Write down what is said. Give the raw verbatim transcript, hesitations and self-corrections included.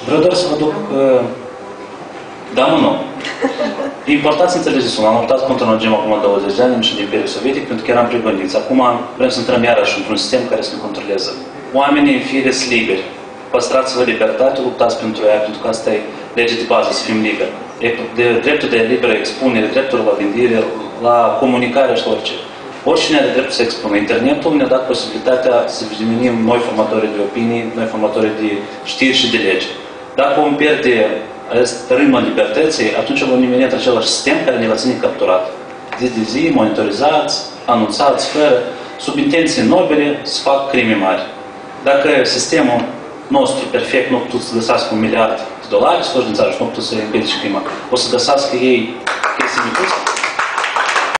Vreau doar să vă duc... Uh, da, mă, nu. E important să înțelegeți una. Am optat pentru un regim acum douăzeci de ani și din Imperiul Sovietic, pentru că eram pregândiți. Acum vrem să intrăm iarăși într-un sistem care să ne controlează. Oamenii în fire sunt liberi. Păstrați-vă libertate, luptați pentru ea, pentru că asta e lege de bază, să fim liberi. De dreptul de liberă expunere, dreptul la gândire, la comunicare și orice. Oricine are dreptul să expună. Internetul ne-a dat posibilitatea să devenim noi formatori de opinii, noi formatori de știri și de lege. Dacă vom pierde râmul libertății, atunci vom nimeni într același sistem care ne va ține capturat. Zi de zi, monitorizați, anunțați, fără, sub intenții nobile, să fac crime mari. Dacă sistemul nostru perfect nu a putut să găsească un miliard de dolari, să faci din țară și nu a putut să împiedice crima, o să găsească ei chestii micuți,